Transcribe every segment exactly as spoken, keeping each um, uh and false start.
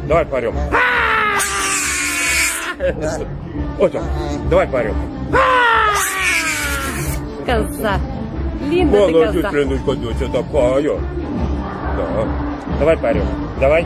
Давай поорем. Вот он. Давай поорем. Коза. Линда ты коза. Молодец, Леночка, такая. Да. Давай поорем. Давай.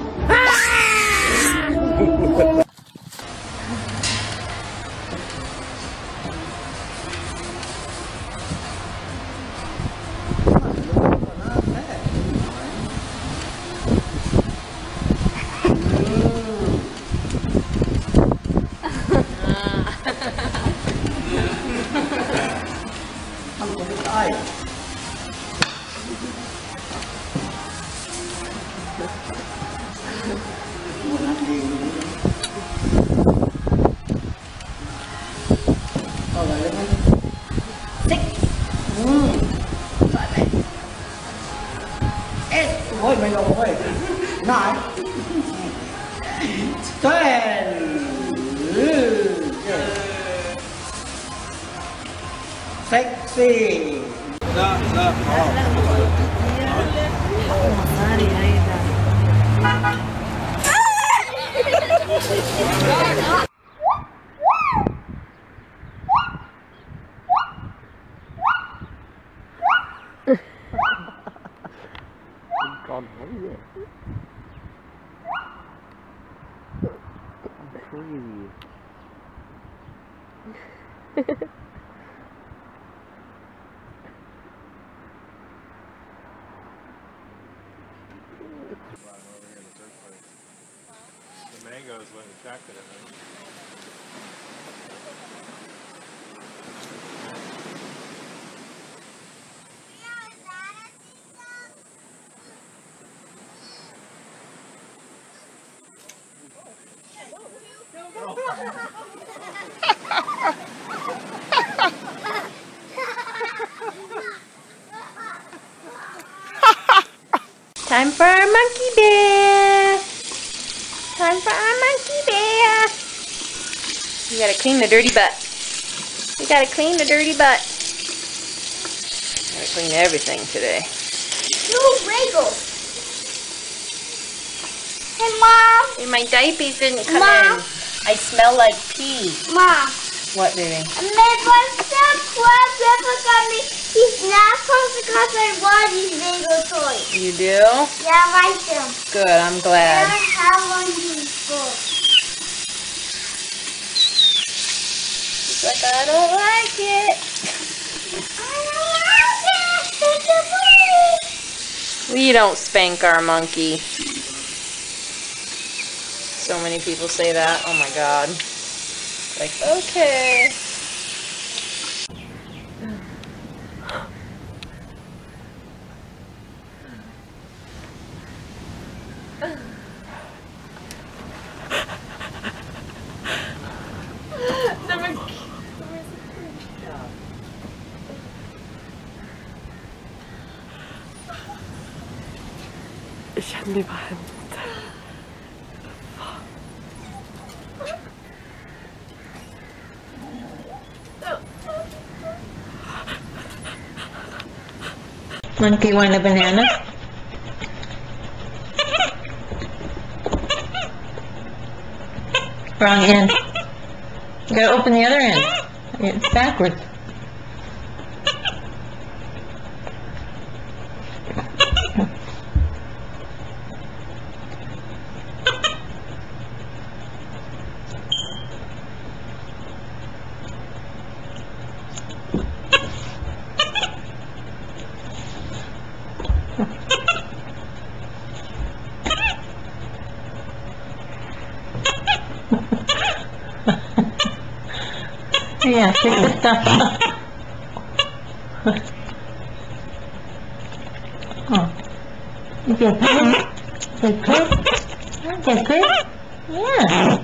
Ôi mày lộn ơi. Nine. Ten. Sexy. لا لا مصاري هيدا. Con nó vậy. Số gì? The mango is what attracted it, right? Time for our monkey bath. Time for our monkey bath. You gotta clean the dirty butt. You gotta clean the dirty butt. Gotta clean everything today. No wriggles. Hey, Mom. Hey, my diapers didn't come Mom. in. I smell like pee. Mom. What, baby? My boyfriend never got me. He's not supposed to cause I want these Lego toys. You do? Yeah, I like them. Good, I'm glad. I have one of these before. She's like, I don't like it. I don't like it. It's a bully. We don't spank our monkey. So many people say that. Oh my god. Like, okay. Ich habe lieber Hand. Monkey want a banana? Wrong end. You gotta open the other end. It's backwards. Yeah, take the stuff. Oh. Is that good? Is that good? Is that good? Yeah.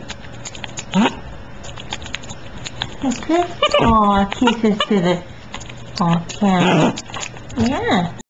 That's good? Oh, kisses to the oh, camera. Yeah.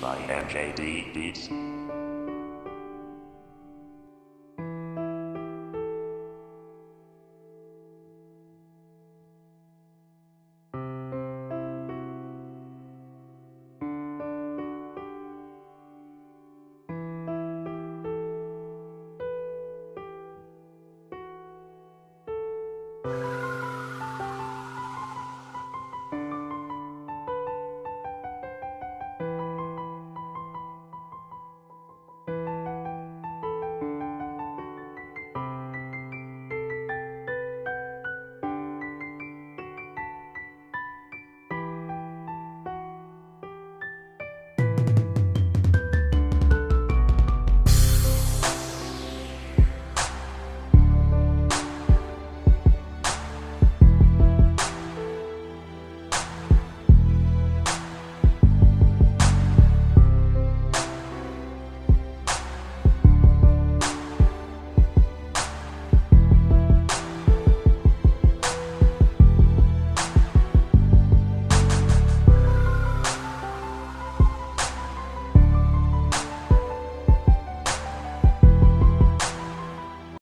by M J D Beats.